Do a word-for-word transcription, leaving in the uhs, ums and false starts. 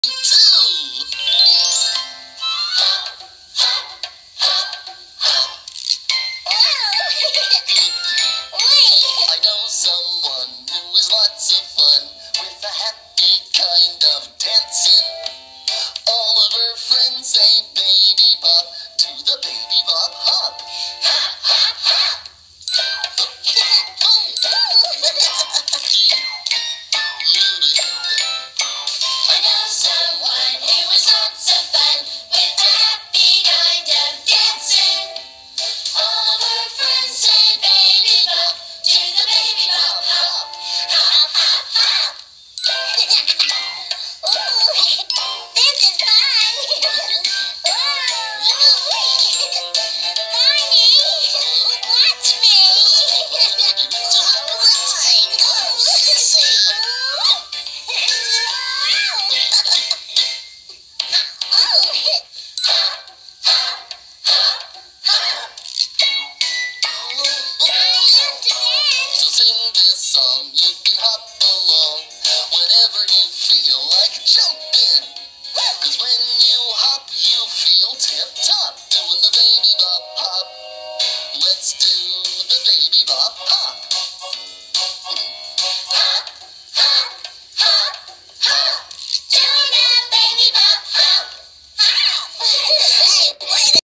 Two. I know someone who is lots of fun with a happy kind of dancing. All of her friends say baby bop to the baby bop hop. Hop, hop, hop. I know someone who is lots of fun with a happy kind of dancing. All of her friends say baby bop to the baby bop hop. Hop, hop, hop. Ooh, this is fun. Barney, watch me. So sing this song, you can hop along whenever you feel like jumping. 'Cause when you